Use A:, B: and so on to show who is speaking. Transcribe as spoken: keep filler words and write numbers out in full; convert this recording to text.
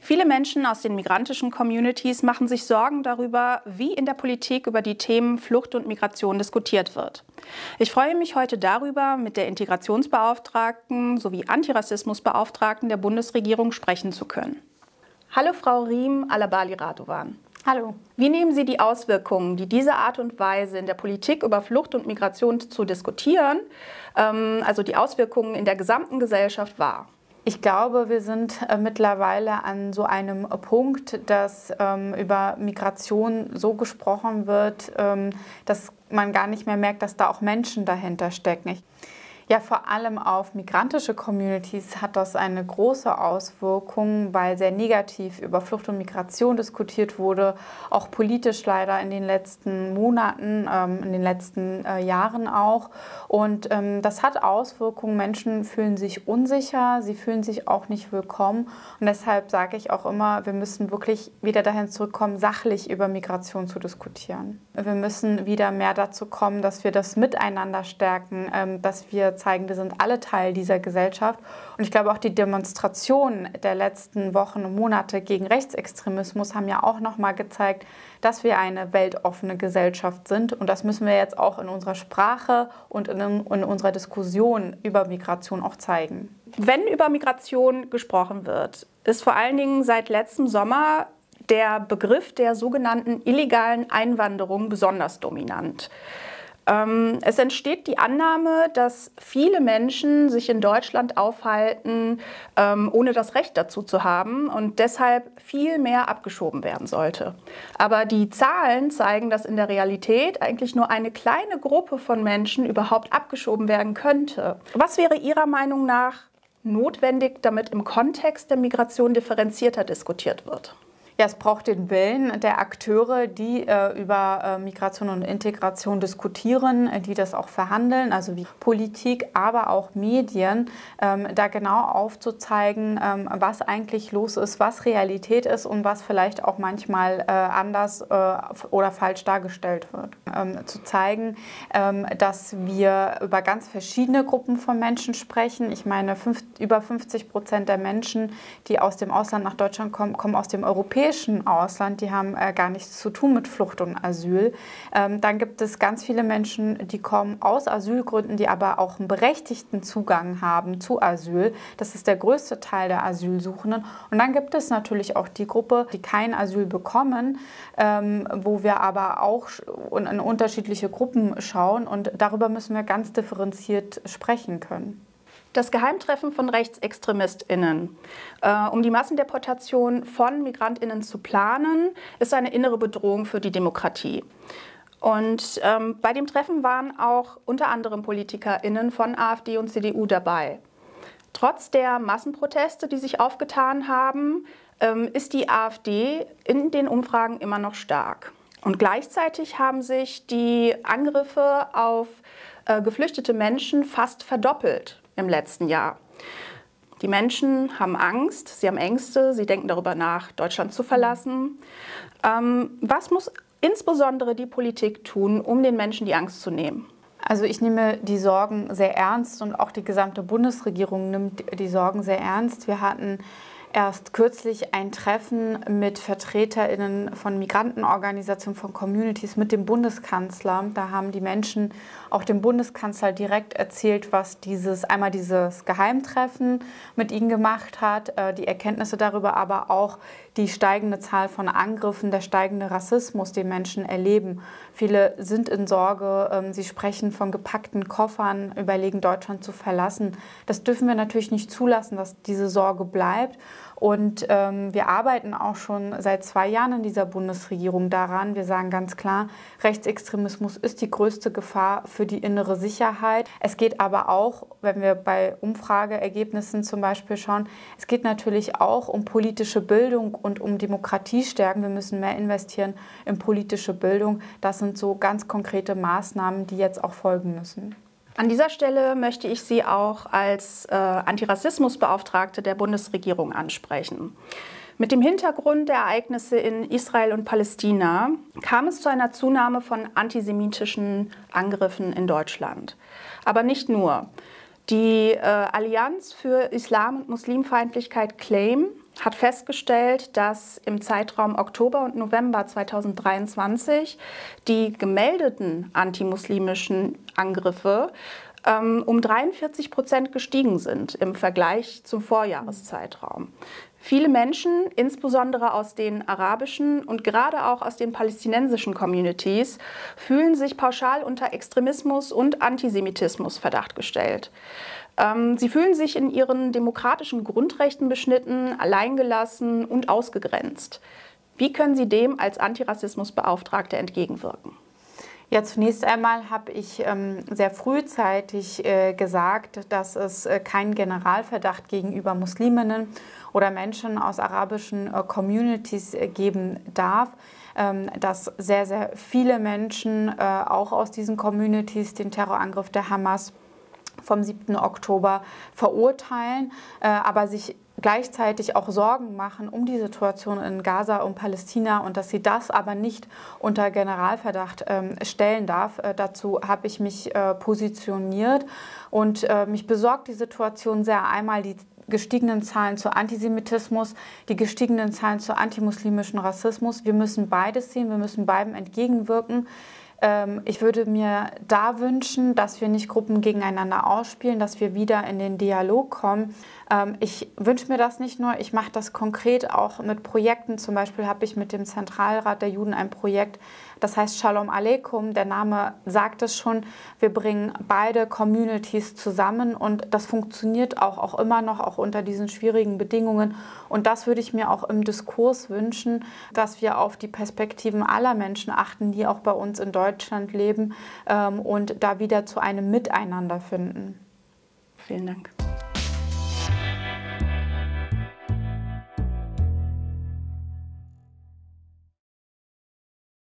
A: Viele Menschen aus den migrantischen Communities machen sich Sorgen darüber, wie in der Politik über die Themen Flucht und Migration diskutiert wird. Ich freue mich heute darüber, mit der Integrationsbeauftragten sowie Antirassismusbeauftragten der Bundesregierung sprechen zu können. Hallo Frau Riem Alabali-Radovan.
B: Hallo.
A: Wie nehmen Sie die Auswirkungen, die diese Art und Weise in der Politik über Flucht und Migration zu diskutieren, ähm, also die Auswirkungen in der gesamten Gesellschaft wahr?
B: Ich glaube, wir sind äh, mittlerweile an so einem Punkt, dass ähm, über Migration so gesprochen wird, ähm, dass man gar nicht mehr merkt, dass da auch Menschen dahinter stecken. Ich Ja, vor allem auf migrantische Communities hat das eine große Auswirkung, weil sehr negativ über Flucht und Migration diskutiert wurde, auch politisch leider in den letzten Monaten, ähm, in den letzten äh, Jahren auch. Und ähm, das hat Auswirkungen. Menschen fühlen sich unsicher, sie fühlen sich auch nicht willkommen. Und deshalb sage ich auch immer, wir müssen wirklich wieder dahin zurückkommen, sachlich über Migration zu diskutieren. Wir müssen wieder mehr dazu kommen, dass wir das Miteinander stärken, ähm, dass wir zeigen, wir sind alle Teil dieser Gesellschaft. Und ich glaube, auch die Demonstrationen der letzten Wochen und Monate gegen Rechtsextremismus haben ja auch nochmal gezeigt, dass wir eine weltoffene Gesellschaft sind. Und das müssen wir jetzt auch in unserer Sprache und in, in unserer Diskussion über Migration auch zeigen.
A: Wenn über Migration gesprochen wird, ist vor allen Dingen seit letztem Sommer der Begriff der sogenannten illegalen Einwanderung besonders dominant. Es entsteht die Annahme, dass viele Menschen sich in Deutschland aufhalten, ohne das Recht dazu zu haben und deshalb viel mehr abgeschoben werden sollte. Aber die Zahlen zeigen, dass in der Realität eigentlich nur eine kleine Gruppe von Menschen überhaupt abgeschoben werden könnte. Was wäre Ihrer Meinung nach notwendig, damit im Kontext der Migration differenzierter diskutiert wird?
B: Ja, es braucht den Willen der Akteure, die äh, über äh, Migration und Integration diskutieren, äh, die das auch verhandeln, also wie Politik, aber auch Medien, ähm, da genau aufzuzeigen, ähm, was eigentlich los ist, was Realität ist und was vielleicht auch manchmal äh, anders äh, oder falsch dargestellt wird. Ähm, zu zeigen, ähm, dass wir über ganz verschiedene Gruppen von Menschen sprechen. Ich meine, fünf, über fünfzig Prozent der Menschen, die aus dem Ausland nach Deutschland kommen, kommen aus dem europäischen Ausland, die haben äh, gar nichts zu tun mit Flucht und Asyl. Ähm, dann gibt es ganz viele Menschen, die kommen aus Asylgründen, die aber auch einen berechtigten Zugang haben zu Asyl. Das ist der größte Teil der Asylsuchenden. Und dann gibt es natürlich auch die Gruppe, die kein Asyl bekommen, ähm, wo wir aber auch in unterschiedliche Gruppen schauen. Und darüber müssen wir ganz differenziert sprechen können.
A: Das Geheimtreffen von RechtsextremistInnen, äh, um die Massendeportation von MigrantInnen zu planen, ist eine innere Bedrohung für die Demokratie. Und ähm, bei dem Treffen waren auch unter anderem PolitikerInnen von AfD und C D U dabei. Trotz der Massenproteste, die sich aufgetan haben, ähm, ist die AfD in den Umfragen immer noch stark. Und gleichzeitig haben sich die Angriffe auf äh, geflüchtete Menschen fast verdoppelt im letzten Jahr. Die Menschen haben Angst, sie haben Ängste, sie denken darüber nach, Deutschland zu verlassen. Ähm, was muss insbesondere die Politik tun, um den Menschen die Angst zu nehmen?
B: Also ich nehme die Sorgen sehr ernst und auch die gesamte Bundesregierung nimmt die Sorgen sehr ernst. Wir hatten erst kürzlich ein Treffen mit VertreterInnen von Migrantenorganisationen, von Communities mit dem Bundeskanzler. Da haben die Menschen auch dem Bundeskanzler direkt erzählt, was dieses einmal dieses Geheimtreffen mit ihnen gemacht hat, die Erkenntnisse darüber, aber auch die steigende Zahl von Angriffen, der steigende Rassismus, den Menschen erleben. Viele sind in Sorge, sie sprechen von gepackten Koffern, überlegen, Deutschland zu verlassen. Das dürfen wir natürlich nicht zulassen, dass diese Sorge bleibt. Und ähm, wir arbeiten auch schon seit zwei Jahren in dieser Bundesregierung daran. Wir sagen ganz klar, Rechtsextremismus ist die größte Gefahr für die innere Sicherheit. Es geht aber auch, wenn wir bei Umfrageergebnissen zum Beispiel schauen, es geht natürlich auch um politische Bildung und um Demokratiestärken. Wir müssen mehr investieren in politische Bildung. Das sind so ganz konkrete Maßnahmen, die jetzt auch folgen müssen.
A: An dieser Stelle möchte ich Sie auch als äh, Antirassismusbeauftragte der Bundesregierung ansprechen. Mit dem Hintergrund der Ereignisse in Israel und Palästina kam es zu einer Zunahme von antisemitischen Angriffen in Deutschland. Aber nicht nur. Die äh, Allianz für Islam- und Muslimfeindlichkeit Claim hat festgestellt, dass im Zeitraum Oktober und November zweitausenddreiundzwanzig die gemeldeten antimuslimischen Angriffe ähm, um dreiundvierzig Prozent gestiegen sind im Vergleich zum Vorjahreszeitraum. Viele Menschen, insbesondere aus den arabischen und gerade auch aus den palästinensischen Communities, fühlen sich pauschal unter Extremismus und Antisemitismus Verdacht gestellt. Ähm, sie fühlen sich in ihren demokratischen Grundrechten beschnitten, alleingelassen und ausgegrenzt. Wie können Sie dem als Antirassismusbeauftragte entgegenwirken?
B: Ja, zunächst einmal habe ich ähm, sehr frühzeitig äh, gesagt, dass es äh, keinen Generalverdacht gegenüber Musliminnen oder Menschen aus arabischen äh, Communities äh, geben darf, ähm, dass sehr, sehr viele Menschen äh, auch aus diesen Communities den Terrorangriff der Hamas vom siebten Oktober verurteilen, äh, aber sich gleichzeitig auch Sorgen machen um die Situation in Gaza und Palästina und dass sie das aber nicht unter Generalverdacht ähm, stellen darf. Äh, dazu habe ich mich äh, positioniert und äh, mich besorgt die Situation sehr. Einmal die gestiegenen Zahlen zu Antisemitismus, die gestiegenen Zahlen zu antimuslimischen Rassismus. Wir müssen beides sehen, wir müssen beidem entgegenwirken. Ich würde mir da wünschen, dass wir nicht Gruppen gegeneinander ausspielen, dass wir wieder in den Dialog kommen. Ich wünsche mir das nicht nur, ich mache das konkret auch mit Projekten. Zum Beispiel habe ich mit dem Zentralrat der Juden ein Projekt, das heißt Shalom Aleikum. Der Name sagt es schon, wir bringen beide Communities zusammen und das funktioniert auch, auch immer noch, auch unter diesen schwierigen Bedingungen. Und das würde ich mir auch im Diskurs wünschen, dass wir auf die Perspektiven aller Menschen achten, die auch bei uns in Deutschland leben ähm, und da wieder zu einem Miteinander finden.
A: Vielen Dank.